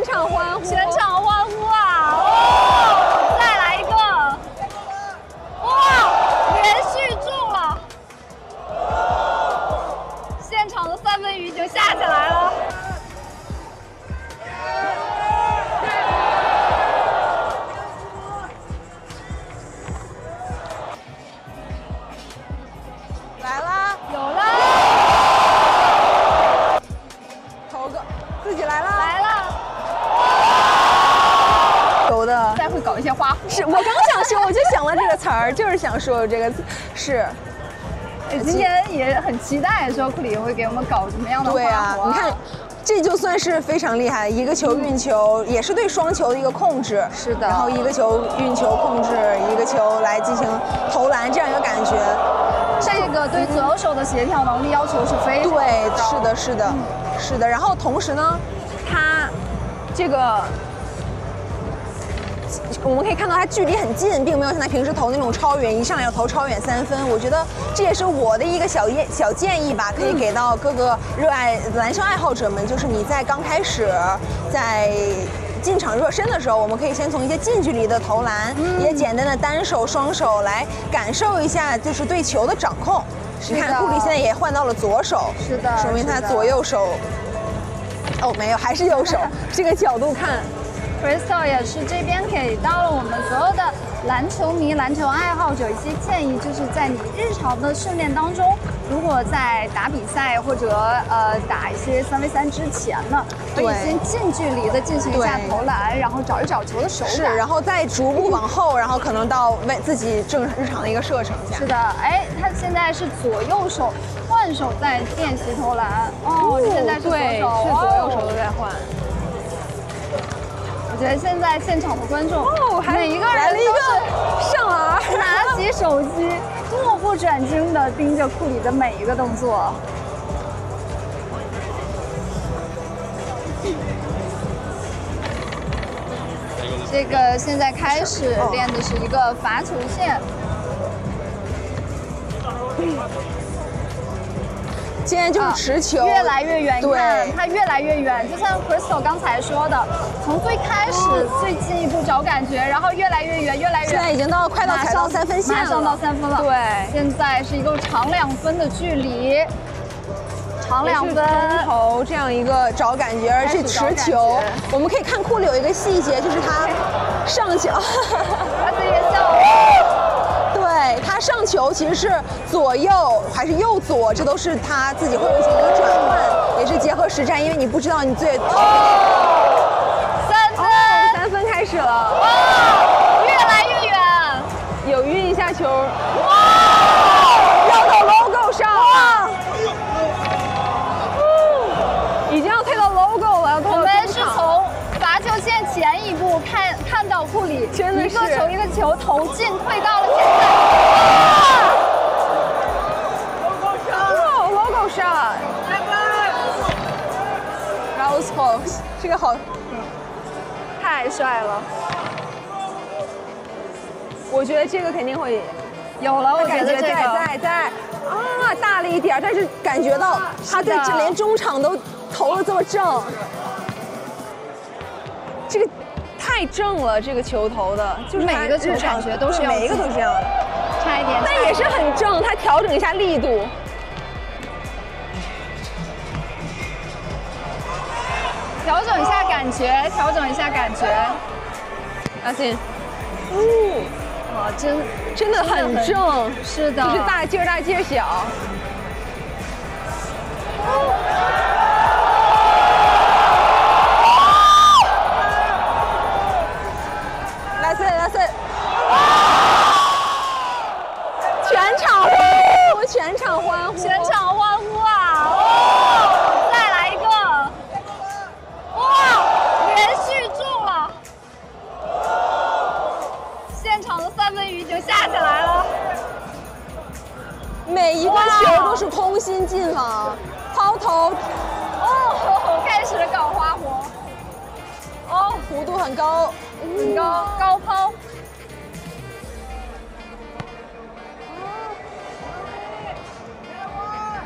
全场欢呼， 全场欢呼啊！哦，再来一个！哇，连续中了！现场的三文鱼已经下起来了。 来啦！ 有了！ 头个自己来啦！ 来了！ 有的。 再会搞一些花活。 是我刚想说，我就想了这个词儿，就是想说这个是。 今天也很期待说库里会给我们搞什么样的花活。 对啊，你看，这就算是非常厉害，一个球运球，也是对双球的一个控制。 是的。 然后一个球运球控制，一个球来进行投篮，这样一个感觉。 这个对左右手的协调能力要求是非常高。 对，是的，是的，是的。然后同时呢，他这个。我们可以看到他距离很近，并没有像他平时投那种超远，一上来要投超远3分。我觉得这也是我的一个小建议吧，可以给到各个热爱篮球爱好者们，就是你在刚开始在进场热身的时候，我们可以先从一些近距离的投篮，也简单的单手、双手来感受一下，就是对球的掌控。你看库里现在也换到了左手， 是的， 说明他左右手。哦，没有，还是右手。这个角度看。 Crystal 也是这边给到了我们所有的篮球迷、篮球爱好者一些建议，就是在你日常的训练当中，如果在打比赛或者打一些3v3之前呢，可以先近距离的进行一下投篮，然后找一找球的手感， 是，然后再逐步往后，然后可能到为自己日常的一个射程下。 是的，哎，他现在是左右手换手在练习投篮，哦，现在是左手， 是左右手都在换。 我觉得现在现场的观众，每一个人来了一个上篮， 拿起手机，目不转睛地盯着库里的每一个动作。这个现在开始练的是一个罚球线。 现在就是持球， 越来越远。 对， 它越来越远。就像 Crystal 刚才说的，从最开始最进一步找感觉，然后越来越远，越来越远。 现在已经快到踩到3分线了， 马上到3分了。 对， 现在是一个长2分的距离，长2分。 投这样一个找感觉，而且持球，我们可以看库里有一个细节，就是他上球， 他自己也笑。 对，他上球其实是左右还是右左，这都是他自己会进行一个转换，也是结合实战，因为你不知道你最。3分，3分开始了， 哇，越来越远， 有运一下球，哇，绕到 logo 上，哇，已经要退到 logo 了， 我们是从罚球线前一步看到库里真的是一个球一个球投进，退到了现在。 logo shot， Rose Fox， 这个好， 太帅了。 我觉得这个肯定会有了，我觉得这个在大了一点，但是感觉到他在这连中场都投的这么正，这个太正了，这个球投的，就是每一个球感觉都是每一个都是这样的， 差一点， 但也是很正，他调整一下力度。 调整一下感觉，调整一下感觉。 阿信， 哇， 真的很正， 是的， 就是大劲儿大劲儿小。来，全场欢呼，全场欢呼， 全场欢呼啊！哦，再来一个！哇，连续中了！现场的三文鱼已经下起来了。 每一个球都是空心进网，抛投。 哦，开始搞花活。 哦，弧度很高， 很高，高抛。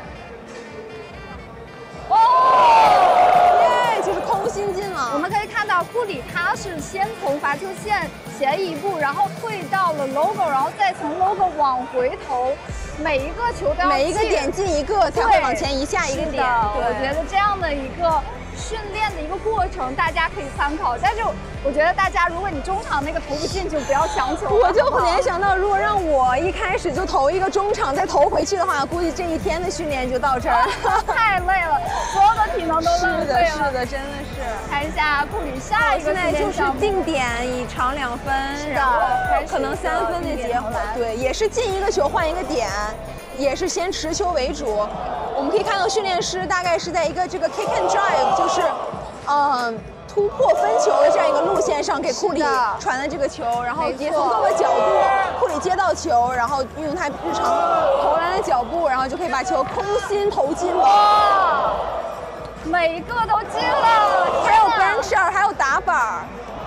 哦， 耶，就是空心进网。 我们可以看到下，库里他是先从罚球线前一步，然后退到了 logo， 然后再从 logo 往回投，每一个球都要每一个点进一个才会往前移下一个点。 我觉得这样的一个训练的一个过程，大家可以参考。但是我觉得大家，如果你中场那个投不进，就不要强求。 我就联想到，如果让我一开始就投一个中场再投回去的话，估计这一天的训练就到这儿， 太累了，所有的体能都浪费了。 是的，真的是。 看一下库里下一个现在就是定点以长2分，然后可能3分的结合，对，也是进一个球换一个点。也是先持球为主，我们可以看到训练师大概是在一个这个 kick and drive， 就是，突破分球的这样一个路线上给库里传的这个球，然后也从各个角度，库里接到球，然后运用他日常投篮的脚步，然后就可以把球空心投进了。 哇，每一个都进了， 还有 bencher， 还有打板。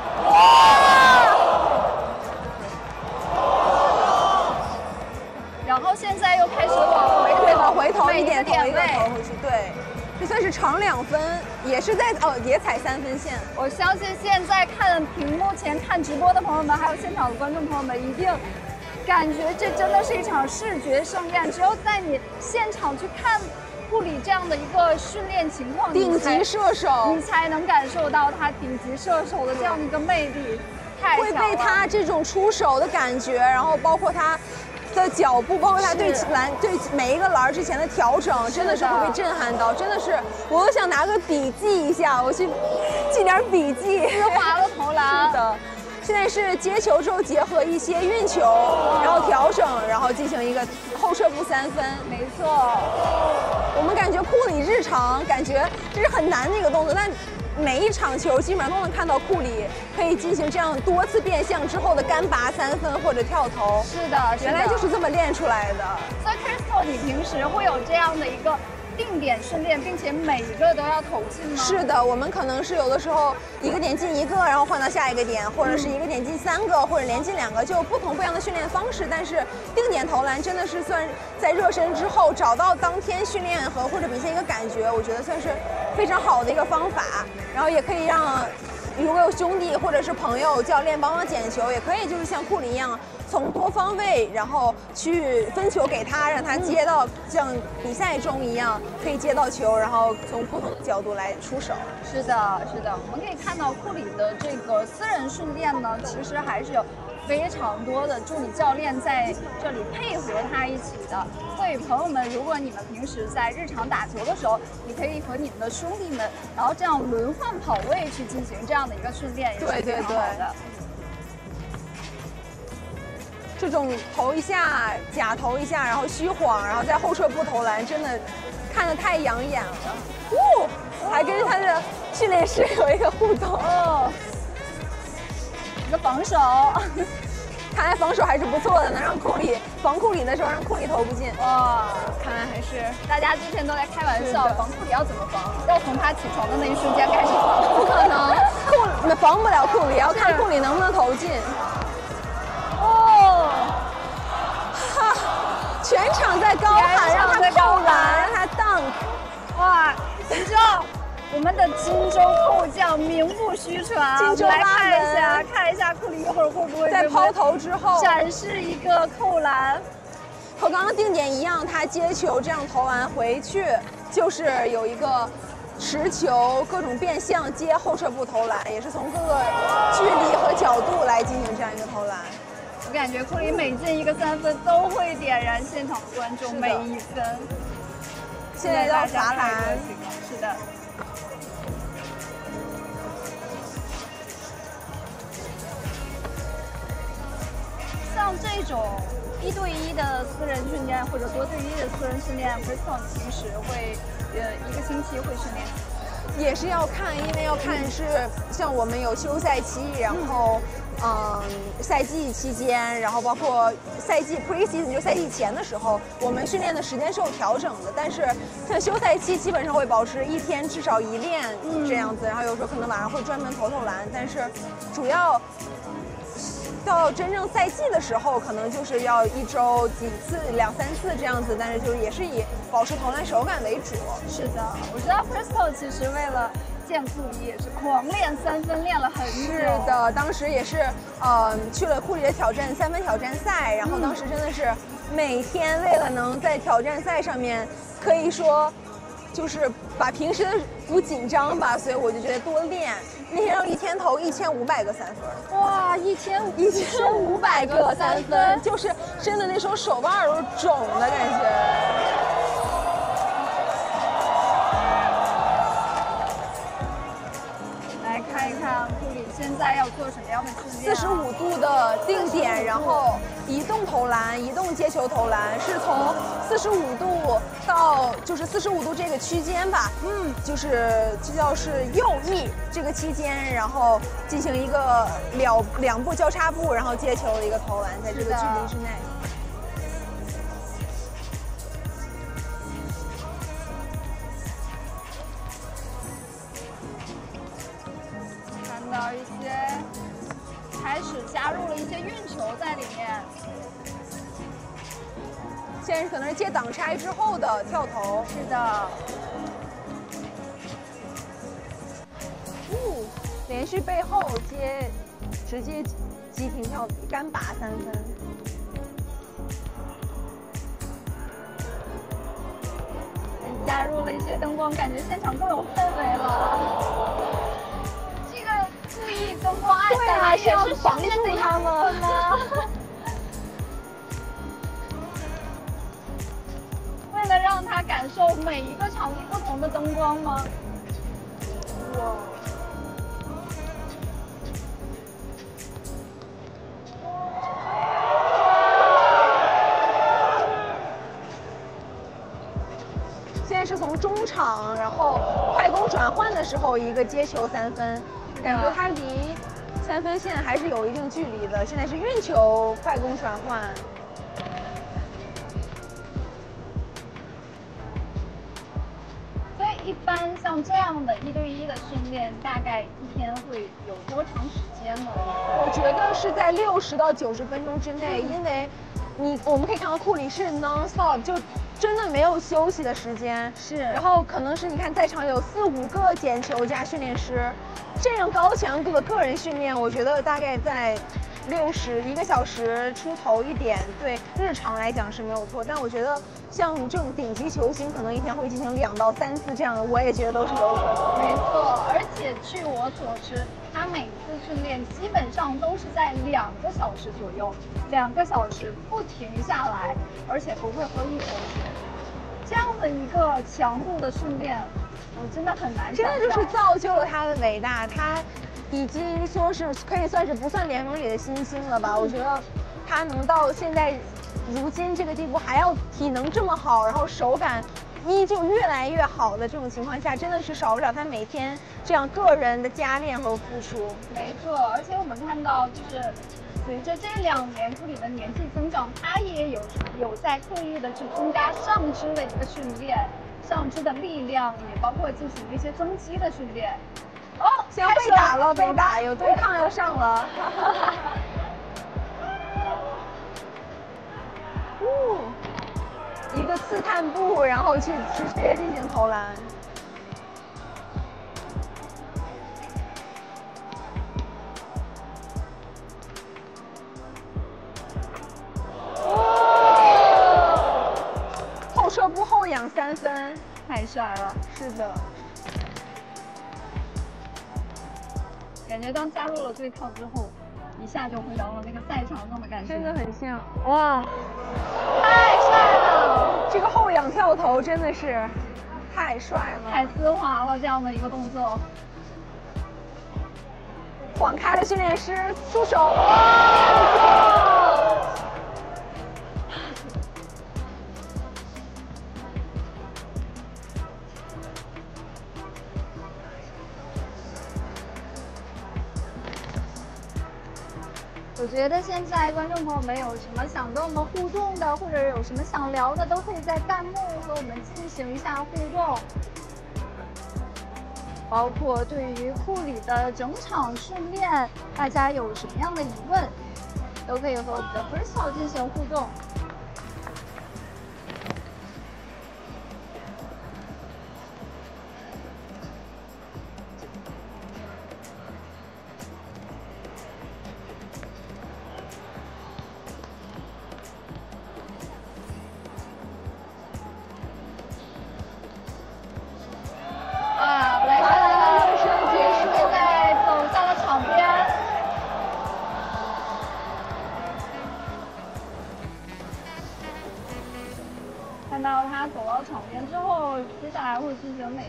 然后现在又开始往回投， 一点投一个投回去，对，这算是长2分，也是在也踩3分线。 我相信现在看屏幕前看直播的朋友们，还有现场的观众朋友们，一定感觉这真的是一场视觉盛宴。只有在你现场去看库里这样的一个训练情况， 顶级射手， 你才能感受到他顶级射手的这样的一个魅力。 会被他这种出手的感觉，然后包括他的脚步，包括他对每一个篮之前的调整，真的是会被震撼到，真的是，我都想拿个笔记一下，我去记点笔记。 丝滑的投篮。 是的，现在是接球之后结合一些运球，然后调整，然后进行一个后撤步3分。 没错， 我们感觉库里日常感觉这是很难的一个动作，但每一场球基本上都能看到库里可以进行这样多次变向之后的干拔3分或者跳投。 是的， 原来就是这么练出来的。 所以 Crystal， 你平时会有这样的一个定点训练，并且每一个都要投进吗？ 是的，我们可能是有的时候一个点进一个，然后换到下一个点，或者是一个点进3个，或者连进2个，就有不一样的训练方式。但是定点投篮真的是算在热身之后找到当天训练或者比赛一个感觉，我觉得算是非常好的一个方法。然后也可以让如果有兄弟或者是朋友、教练帮忙捡球，也可以就是像库里一样，从多方位，然后去分球给他，让他接到，像比赛中一样可以接到球，然后从不同的角度来出手。 是的，是的，我们可以看到库里的这个私人训练呢，其实还是有非常多的助理教练在这里配合他一起的。所以朋友们，如果你们平时在日常打球的时候，你可以和你们的兄弟们，然后这样轮换跑位去进行这样的一个训练，也是非常好的。 这种投一下、假投一下，然后虚晃，然后再后撤步投篮，真的看得太养眼了。还跟他的训练师有一个互动。 一个防守， 看来防守还是不错的，能让库里防库里的时候让库里投不进。 哇，看来还是大家之前都在开玩笑，防库里要怎么防？要从他起床的那一瞬间开始防？ 不可能，防不了库里，要看库里能不能投进。全场在高喊让他扣篮，让他 dunk。 哇，你知道我们的金州扣将名不虚传， 金州来看一下库里一会儿会不会在抛投之后展示一个扣篮， 和刚刚定点一样，他接球这样投完回去，就是有一个持球各种变向接后撤步投篮，也是从各个距离和角度来进行这样一个投篮。 我感觉库里每进一个3分都会点燃现场的观众每一分。 现在要罚篮， 是的。像这种1对1的私人训练或者多对1的私人训练 ，Crystal 平时会一个星期会训练？ 也是要看，因为要看是像我们有休赛期，然后赛季期间，然后包括赛季 pre-season 就赛季前的时候，我们训练的时间是有调整的。但是像休赛期基本上会保持1天至少1练这样子，然后有时候可能晚上会专门投篮，但是主要到真正赛季的时候，可能就是要1周几次、2、3次这样子，但是就是也是以保持投篮手感为主。 是的，我知道 Crystal 其实为了线库里也是狂练3分，练了很久。 是的，当时也是去了库里的3分挑战赛，然后当时真的是每天为了能在挑战赛上面，可以说就是把平时的不紧张吧，所以我就觉得多练。那天要一天投1500个3分， 哇，1500 个3分，就是真的那时候手腕都肿的感觉。 来看一看库里现在要做什么样的训练 ？45度的定点，然后移动投篮，移动接球投篮，是从45度到就是45度这个区间吧，就是就叫是右翼这个期间，然后进行一个两步交叉步，然后接球的一个投篮，在这个距离之内。 一些开始加入了一些运球在里面， 现在可能是接挡拆之后的跳投。 是的， 连续背后直接急停跳干拔3分。 加入了一些灯光，感觉现场更有氛围了。注意灯光暗下来也是防住他们吗？为了让他感受每一个场地不同的灯光吗？哇！ 现在是从中场，然后快攻转换的时候一个接球3分。感觉他离3分线还是有一定距离的。现在是运球快攻转换。 所以一般像这样的1对1的训练，大概一天会有多长时间呢？ 我觉得是在60到90分钟之内，因为我们可以看到库里是 non-stop 就。真的没有休息的时间， 是。 然后可能是你看在场有4、5个捡球加训练师，这样高强度的个人训练，我觉得大概在1个小时出头一点，对日常来讲是没有错。但我觉得像这种顶级球星，可能一天会进行2到3次这样的，我也觉得都是有可能。 没错，而且据我所知，他每次训练基本上都是在2个小时左右，2个小时不停下来，而且不会喝一口水。这样的一个强度的训练，我真的很难想象。 真的就是造就了他的伟大，他已经说是可以算是不算联盟里的新星了吧？我觉得他能到现在如今这个地步，还要体能这么好，然后手感依旧越来越好的这种情况下，真的是少不了他每天这样个人的加练和付出。 没错，而且我们看到就是随着这2年库里的年纪增长，他也有在刻意的去增加上肢的一个训练，上肢的力量，也包括进行一些增肌的训练。哦， 现在被打了，被打，有对抗要上了。一个刺探步，然后去直接进行投篮。后撤步后仰3分， 太帅了。 是的。 感觉当加入了对抗之后，一下就回到了那个赛场上的感觉， 真的很像。 哇，太帅了！ 这个后仰跳投真的是太帅了， 太丝滑了，这样的一个动作。 晃开了训练师，出手。 我觉得现在观众朋友们有什么想跟我们互动的，或者有什么想聊的，都可以在弹幕和我们进行一下互动。包括对于库里的整场训练，大家有什么样的疑问，都可以和我们的 Crystal 进行互动。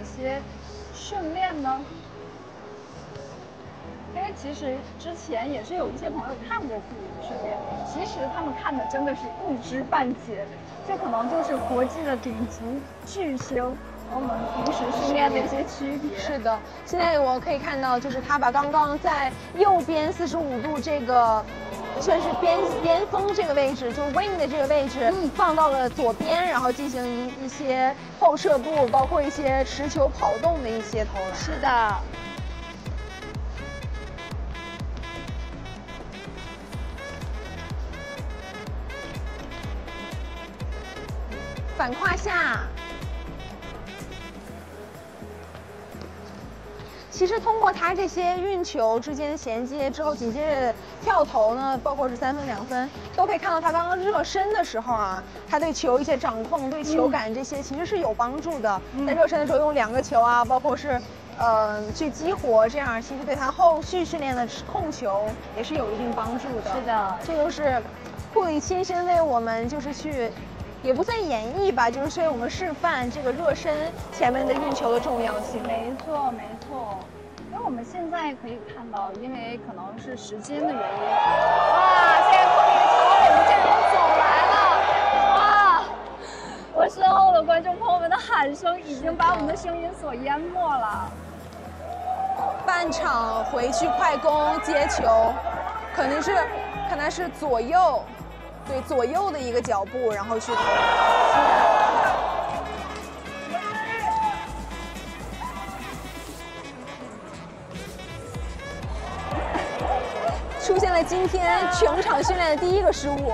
些训练呢？因为其实之前也是有一些朋友看过库里的训练，其实他们看的真的是一知半解，这可能就是国际的顶级巨星和我们平时训练的一些区别。 是的，现在我可以看到，就是他把刚刚在右边45度这个。算是边锋这个位置，就是 wing 的这个位置，放到了左边，然后进行一些后撤步，包括一些持球跑动的一些投篮。 是的。 反胯下。其实通过他这些运球之间衔接之后，紧接着跳投呢，包括是3分、2分，都可以看到他刚刚热身的时候啊，他对球一些掌控、对球感这些其实是有帮助的。在热身的时候用2个球啊，包括是去激活，这样其实对他后续训练的控球也是有一定帮助的。 是的， 这就是库里亲身为我们就是去。也不算演绎吧，就是为我们示范这个热身前面的运球的重要性。 没错，没错。因为我们现在可以看到，因为可能是时间的原因，哇，现在库里的超人阵容走来了，哇！我身后的观众朋友们的喊声已经把我们的声音所淹没了。 半场回去快攻接球，可能是左右。对左右的一个脚步，然后去投。出现了今天全场训练的第一个失误。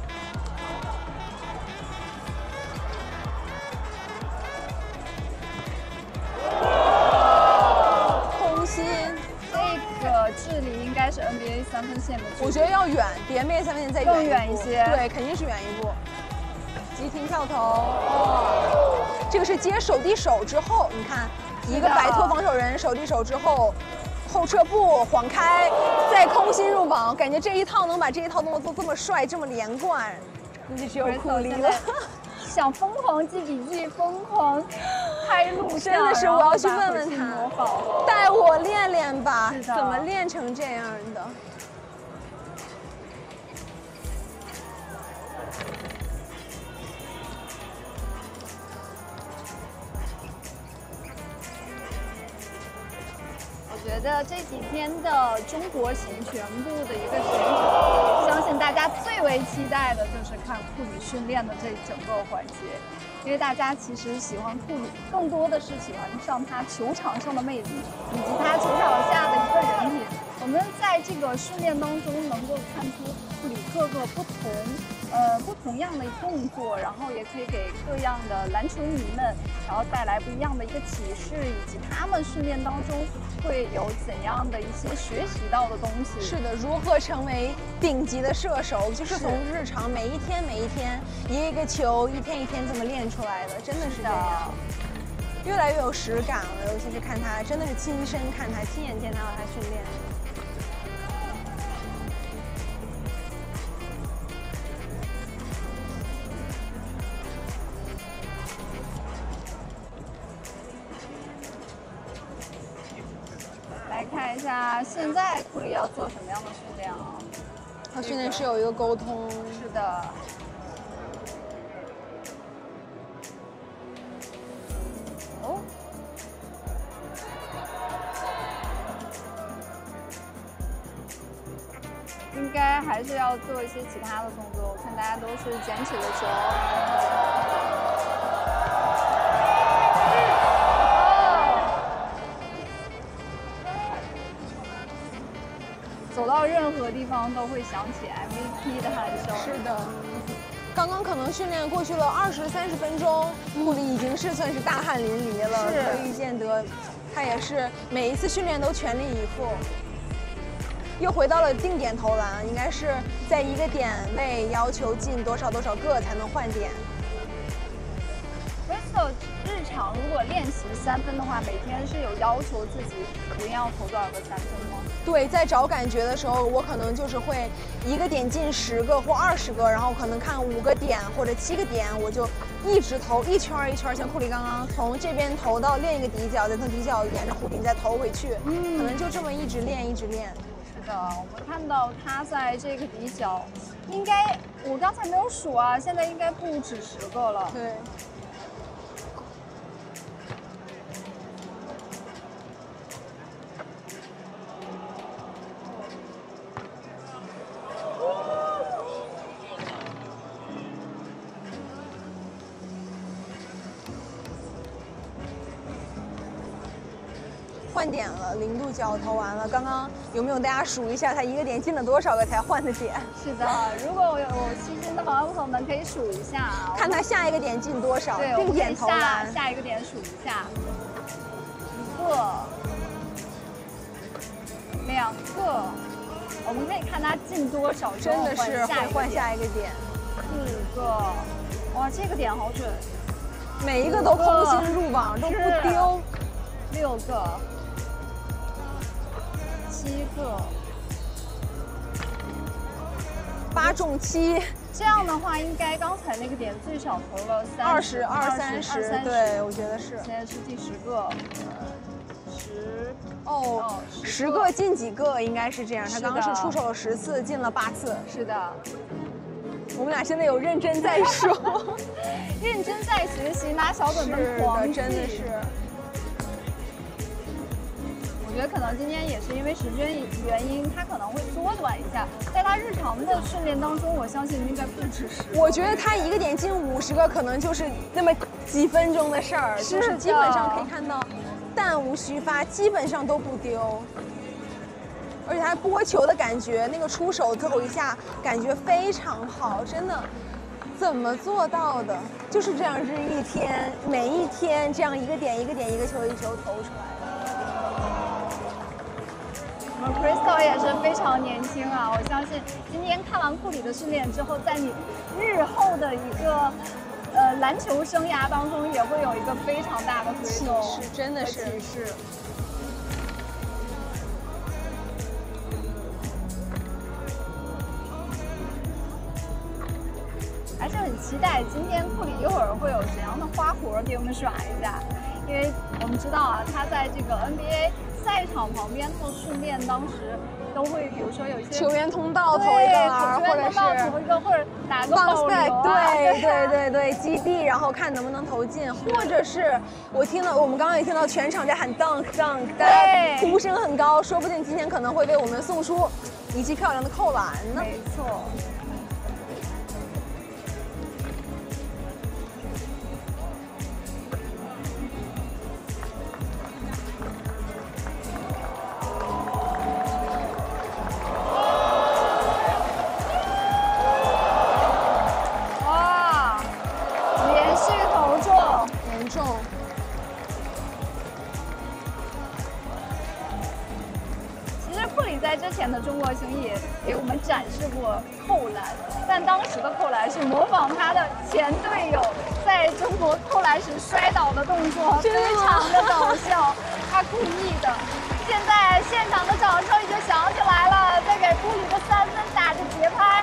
空心。 这个距离应该是 NBA 3分线的距离， 我觉得要远，比 NBA 3分线再更远一些。 对，肯定是远一步。急停跳投，哦，这个是接手递手之后，你看一个摆脱防守人，手递手之后，后撤步晃开，再空心入网，感觉这一套能把这一套动作做这么帅，这么连贯，那就只有库里了。 想疯狂记笔记，疯狂拍录像， 真的是我要去问问他，带我练练吧，怎么练成这样的？ 我觉得这几天的中国行全部的一个行程，相信大家最为期待的就是看库里训练的这整个环节，因为大家其实喜欢库里，更多的是喜欢上他球场上的魅力，以及他球场下的一个人品。我们在这个训练当中能够看出库里各个不同样的动作，然后也可以给各样的篮球迷们，然后带来不一样的一个启示，以及他们训练当中会有怎样的一些学习到的东西。 是的，如何成为顶级的射手，就是从日常每一天一个球，一天一天这么练出来的，真的是这样。越来越有实感了，尤其是看他，真的是亲身看他，亲眼见到他训练。 来看一下现在库里要做什么样的训练啊？ 他训练是有一个沟通。 是的。哦。应该还是要做一些其他的动作，我看大家都是捡起了球。走到任何地方都会响起 MVP 的喊声。 是的，刚刚可能训练过去了20、30分钟，库里已经是算是大汗淋漓了，可以见得他也是每一次训练都全力以赴。又回到了定点投篮，应该是在一个点位要求进多少个才能换点。 Crystal 日常如果练习3分的话，每天是有要求自己一定要投多少个3分吗？ 对，在找感觉的时候，我可能就是会一个点进10个或20个，然后可能看5个点或者7个点，我就一直投一圈儿一圈儿，像库里刚刚从这边投到另一个底角，再从底角沿着弧顶再投回去，可能就这么一直练一直练。 是的，我们看到他在这个底角，应该我刚才没有数啊，现在应该不止10个了。 对。换点了，0度角投完了。刚刚有没有大家数一下，他一个点进了多少个才换的点？ 是的，如果我有细心的朋友们可以数一下啊， 看他下一个点进多少， 对， 并点投篮。 下一个点数一下，1个、2个，我们可以看他进多少， 真的是会换下一个点。 4个，哇，这个点好准， 每一个都空心入网，都不丢。 6个。7个 ，8中7， 这样的话，应该刚才那个点最少投了 20、30，对，我觉得是。 现在是第10个 ，10个进几个，应该是这样。他刚刚是出手了10次，进了8次。 是的， 我们俩现在有认真在说， 认真在学习，拿小本本狂记， 真的是。 我觉得可能今天也是因为时间原因，他可能会缩短一下。在他日常的训练当中，我相信应该不止10。 我觉得他一个点进50个，可能就是那么几分钟的事儿，就是基本上可以看到弹无虚发，基本上都不丢。而且他拨球的感觉，那个出手最后一下感觉非常好，真的。怎么做到的？就是这样日一天，每一天这样一个点一个点，一个球一球投出来的。 我们 Crystal 也是非常年轻啊！我相信今天看完库里的训练之后，在你日后的一个篮球生涯当中，也会有一个非常大的推动， 启示，真的是启示。还是很期待今天库里一会儿会有怎样的花活给我们耍一下，因为我们知道啊，他在这个 NBA 赛场旁边做训练，当时都会比如说有一些球员通道投一个篮，或者是投一个，或者打个保留啊， 对，击地，然后看能不能投进，或者是我们刚刚也听到全场在喊 dunk， 大家呼声很高，说不定今天可能会为我们送出一记漂亮的扣篮呢。 没错。在之前的中国行也给我们展示过扣篮，但当时的扣篮是模仿他的前队友在中国扣篮时摔倒的动作，非常的搞笑，他故意的。现在现场的掌声已经响起来了，在给库里的3分打着节拍。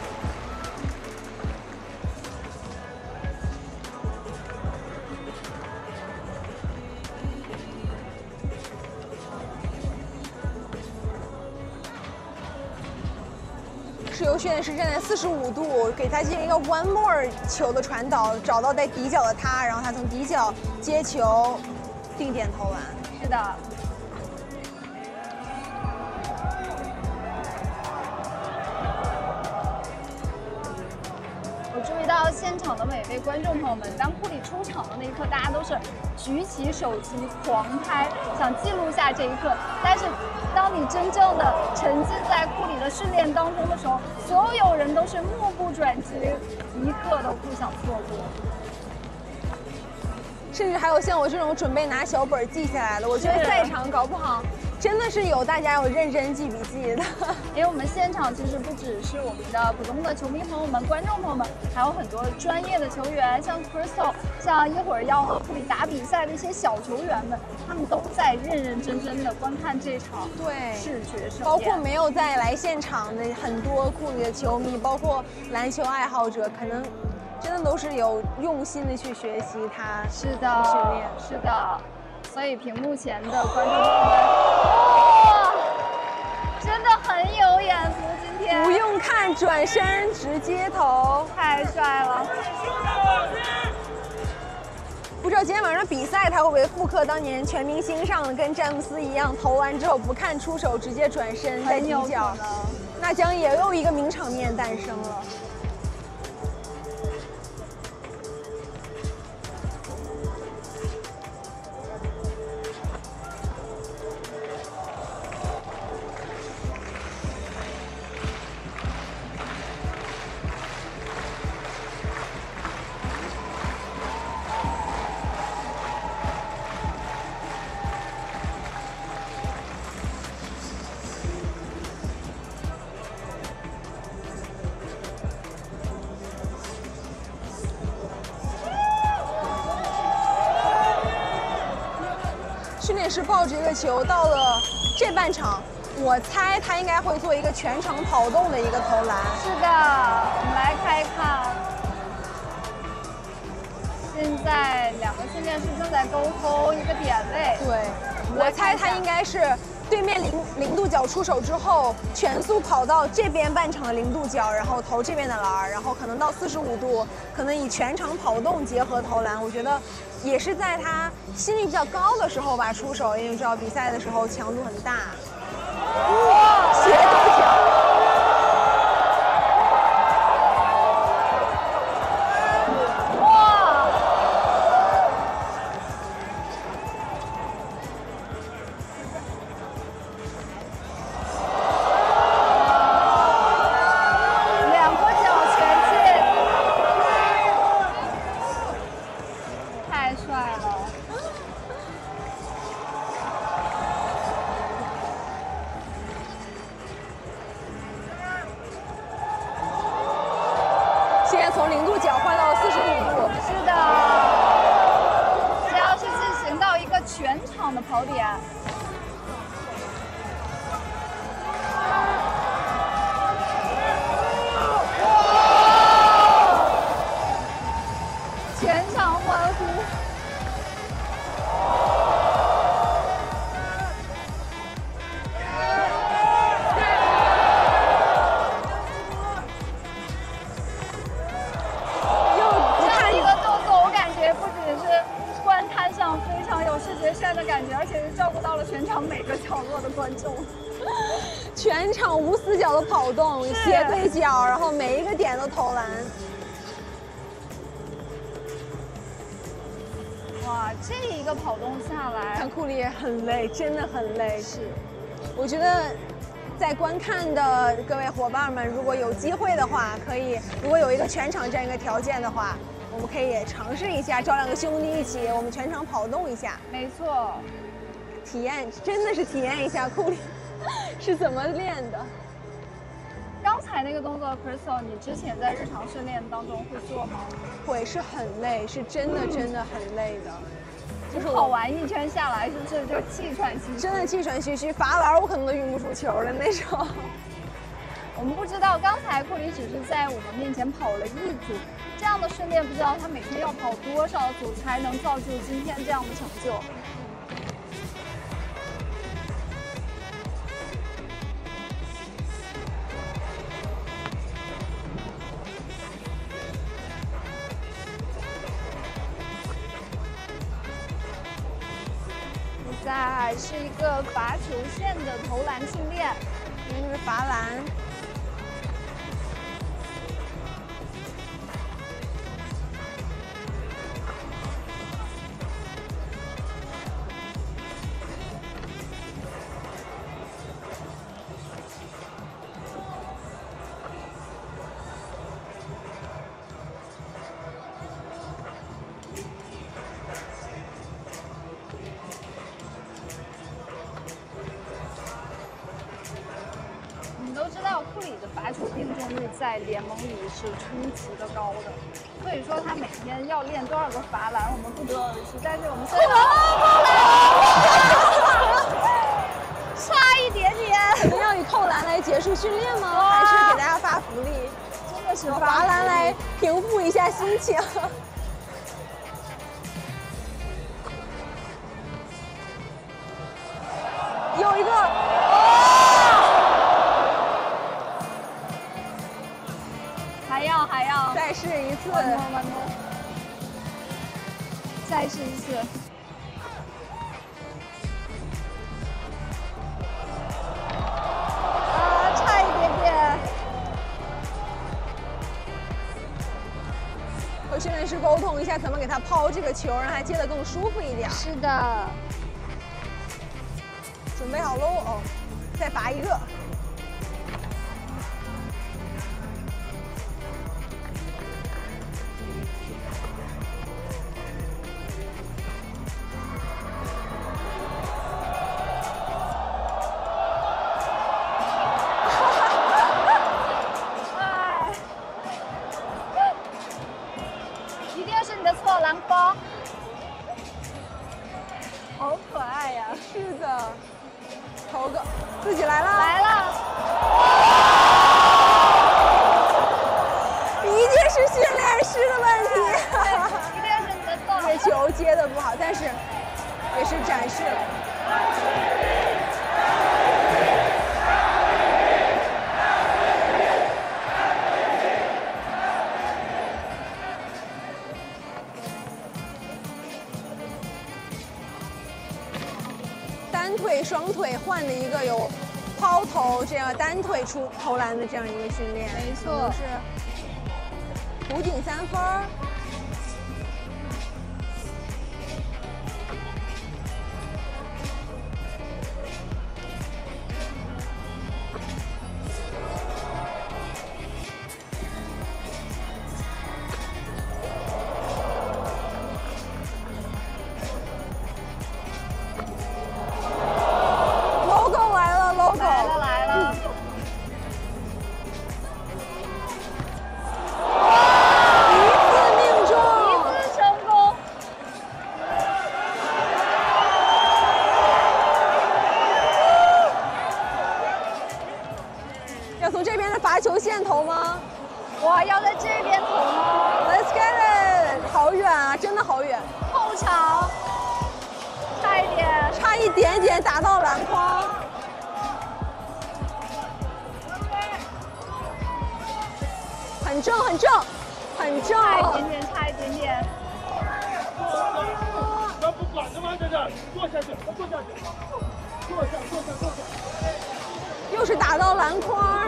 自由训练师站在45度，给他进行一个 one more 球的传导，找到在底角的他，然后他从底角接球，定点投篮。 是的。我注意到现场的每位观众朋友们，当库里出场的那一刻，大家都是举起手机狂拍，想记录下这一刻。但是，当你真正的沉浸在库里的训练当中的时候，所有人都是目不转睛，一刻都不想错过。 甚至还有像我这种准备拿小本记下来的，我觉得在场搞不好真的是有大家有认真记笔记的。 因为我们现场其实不只是我们的普通的球迷朋友们、观众朋友们，还有很多专业的球员，像 Crystal， 像一会儿要和库里打比赛的一些小球员们，他们都在认认真真的观看这场视觉盛宴。 包括没有再来现场的很多库里的球迷，包括篮球爱好者，可能真的都是有用心的去学习它， 是的， 训练， 是的。所以屏幕前的观众朋友们，哇，真的很有眼福，今天不用看，转身直接投， 太帅了。 不知道今天晚上比赛他会不会复刻当年全明星上的，跟詹姆斯一样，投完之后不看出手，直接转身再底角，那将也有一个名场面诞生了。训练师抱着一个球到了这半场，我猜他应该会做一个全场跑动的一个投篮。 是的，我们来看一看。现在两个训练师正在沟通一个点位。 对，我猜他应该是对面零度角出手之后，全速跑到这边半场的0度角，然后投这边的篮，然后可能到45度，可能以全场跑动结合投篮。我觉得也是在他心率比较高的时候吧出手，因为知道比赛的时候强度很大。哇，斜对角。从0度角换到45度， 是的，这要是进行到一个全场的跑点，全场欢呼。的感觉，而且是照顾到了全场每个角落的观众， 全场无死角的跑动，斜对角，然后每一个点都投篮。 哇，这一个跑动下来， 看库里也很累，真的很累。是，我觉得在观看的各位伙伴们，如果有机会的话，可以，如果有一个全场这样一个条件的话。我们可以尝试一下，找2个兄弟一起，我们全场跑动一下。 没错， 体验真的是体验一下库里是怎么练的。 刚才那个动作 ，Crystal， 你之前在日常训练当中会做吗？ 会，是很累，是真的很累的。 就是跑完一圈下来，是不是就气喘吁吁？ 真的气喘吁吁，罚篮我可能都运不出球了那种。 我们不知道，刚才库里只是在我们面前跑了1组。这样的训练，不知道他每天要跑多少组才能造就今天这样的成就。比赛是一个罚球线的投篮训练， 因为是罚篮。 库里的罚球命中率在联盟里是出奇的高的，所以说他每天要练多少个罚篮，我们不得而知。但是我们现在差一点点， 可能要以扣篮来结束训练吗？还是给大家发福利？ 真的始发罚篮来平复一下心情。有一个， 还要再试一次。 one more，再试一次。差一点点。 和训练师沟通一下，怎么给他抛这个球，让他接得更舒服一点。 是的。 准备好喽哦，再罚一个。 一定是你的错，篮筐。好可爱呀！ 是的。投个，自己来了， 来了！ 一定是训练师的问题， 一定是你的错。 这球接的不好，但是也是展示了。单腿、双腿换的一个有抛投，这样单腿出投篮的这样一个训练， 没错， 是弧顶3分。罚球线投吗？ 哇，要在这边投吗 ？Let's get it！ 好远啊，真的好远。 后场，差一点， 差一点点打到篮筐。很正，很正，很正。 差一点点，差一点点。 咱不管着吗？这是坐下去，坐下去，坐下。 又是打到篮筐。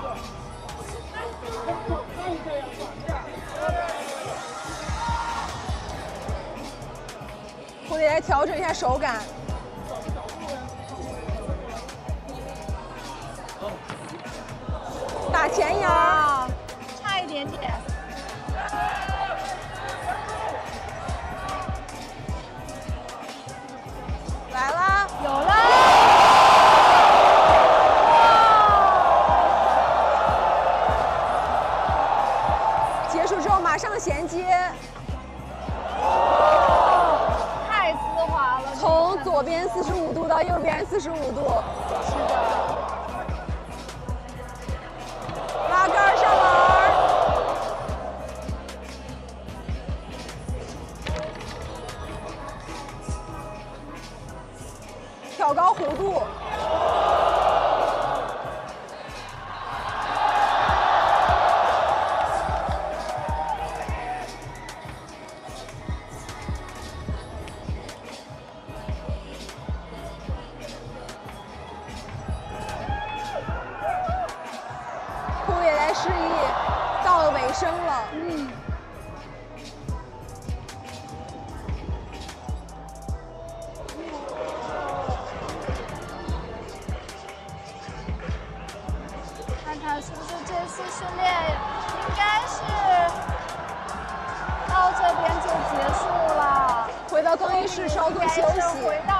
我得来调整一下手感。打前沿， 差一点点。 来啦， 有了。 结束之后马上衔接， 太丝滑了。 从左边45度到右边45度， 是的。 拉杆上篮，挑高弧度。也来示意，到了尾声了。 看看是不是这次训练应该是到这边就结束了， 回到更衣室稍作休息。 回到